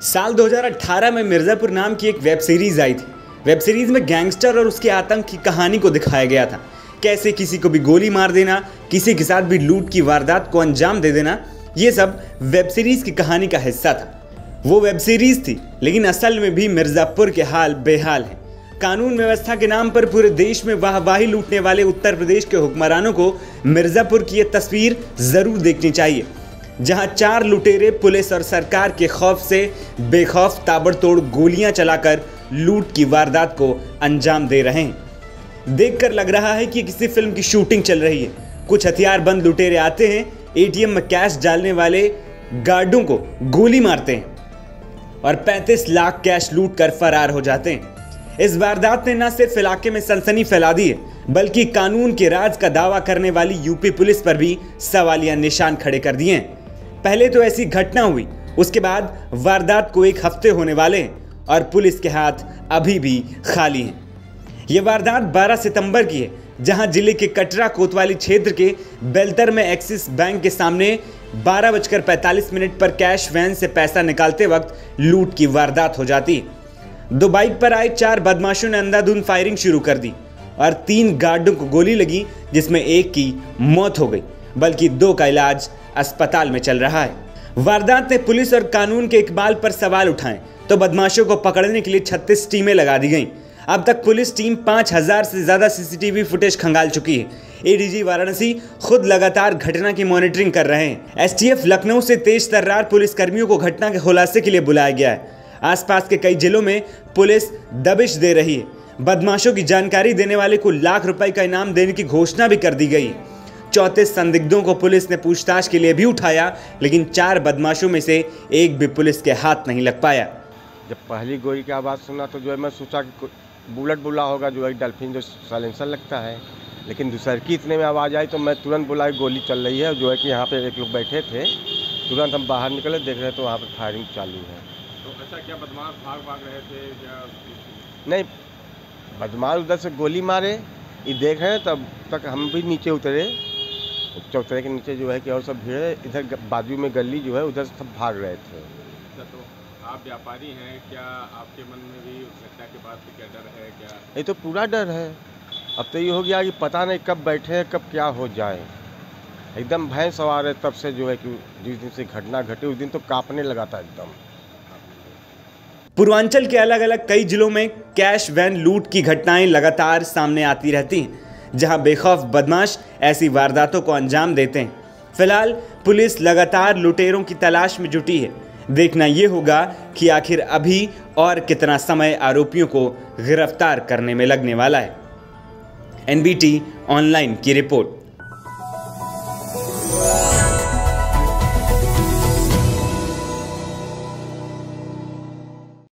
साल 2018 में मिर्ज़ापुर नाम की एक वेब सीरीज आई थी। वेब सीरीज में गैंगस्टर और उसके आतंक की कहानी को दिखाया गया था। कैसे किसी को भी गोली मार देना, किसी के साथ भी लूट की वारदात को अंजाम दे देना, ये सब वेब सीरीज की कहानी का हिस्सा था। वो वेब सीरीज थी, लेकिन असल में भी मिर्ज़ापुर के हाल बेहाल हैं। कानून व्यवस्था के नाम पर पूरे देश में वाहवाही लूटने वाले उत्तर प्रदेश के हुक्मरानों को मिर्ज़ापुर की ये तस्वीर जरूर देखनी चाहिए, जहां 4 लुटेरे पुलिस और सरकार के खौफ से बेखौफ ताबड़तोड़ गोलियां चलाकर लूट की वारदात को अंजाम दे रहे हैं। देखकर लग रहा है कि किसी फिल्म की शूटिंग चल रही है। कुछ हथियारबंद लुटेरे आते हैं, एटीएम में कैश डालने वाले गार्डों को गोली मारते हैं और 35 लाख कैश लूट कर फरार हो जाते हैं। इस वारदात ने न सिर्फ इलाके में सनसनी फैला दी है, बल्कि कानून के राज का दावा करने वाली यूपी पुलिस पर भी सवालिया निशान खड़े कर दिए हैं। पहले तो ऐसी घटना हुई, उसके बाद वारदात को 1 हफ्ते होने वाले हैं और पुलिस के हाथ अभी भी खाली हैं। यह वारदात 12 सितंबर की है, जहां जिले के कटरा कोतवाली क्षेत्र के बेलतर में एक्सिस बैंक के सामने 12:45 पर कैश वैन से पैसा निकालते वक्त लूट की वारदात हो जाती है। 2 बाइक पर आए 4 बदमाशों ने अंधाधुंध फायरिंग शुरू कर दी और 3 गार्डों को गोली लगी, जिसमें एक की मौत हो गई, बल्कि 2 का इलाज अस्पताल में चल रहा है। वारदात ने पुलिस और कानून के इकबाल पर सवाल उठाए तो बदमाशों को पकड़ने के लिए 36 टीमें लगा दी गईं। अब तक पुलिस टीम 5000 से ज्यादा सीसीटीवी फुटेज खंगाल चुकी है। एडीजी वाराणसी खुद लगातार घटना की मॉनिटरिंग कर रहे हैं। एसटीएफ लखनऊ से तेज तर्रार पुलिस कर्मियों को घटना के खुलासे के लिए बुलाया गया है। आसपास के कई जिलों में पुलिस दबिश दे रही है। बदमाशों की जानकारी देने वाले को लाख रुपए का इनाम देने की घोषणा भी कर दी गई है। 34 संदिग्धों को पुलिस ने पूछताछ के लिए भी उठाया, लेकिन 4 बदमाशों में से एक भी पुलिस के हाथ नहीं लग पाया। जब पहली गोली की आवाज़ सुना तो जो है मैं सोचा कि बुलेट बुला होगा, जो है डल्फिन जो साइलेंसर लगता है, लेकिन दूसर की इतने में आवाज़ आई तो मैं तुरंत बुला गोली चल रही है। जो है कि यहाँ पे एक लोग बैठे थे, तुरंत हम बाहर निकले, देख रहे तो वहाँ पर फायरिंग चालू है। तो ऐसा क्या बदमाश भाग रहे थे या? नहीं, बदमाश उधर से गोली मारे, ये देख रहे हैं, तब तक हम भी नीचे उतरे। चौतरे के नीचे जो है कि और सब भीड़, इधर बाजू में गली जो है उधर सब भाग रहे थे। तो आप व्यापारी हैं, क्या आपके मन में भी घटना के बाद से क्या डर है क्या? ये तो पूरा डर है। अब तो ये हो गया कि पता नहीं कब बैठे हैं, कब क्या हो जाए। एकदम भय सवार है तब से, जो है कि जिस दिन से घटना घटी उस दिन तो कांपने लगा था एकदम। पूर्वांचल के अलग अलग कई जिलों में कैश वैन लूट की घटनाएं लगातार सामने आती रहती हैं, जहां बेखौफ बदमाश ऐसी वारदातों को अंजाम देते हैं। फिलहाल पुलिस लगातार लुटेरों की तलाश में जुटी है। देखना यह होगा कि आखिर अभी और कितना समय आरोपियों को गिरफ्तार करने में लगने वाला है। एनबीटी ऑनलाइन की रिपोर्ट।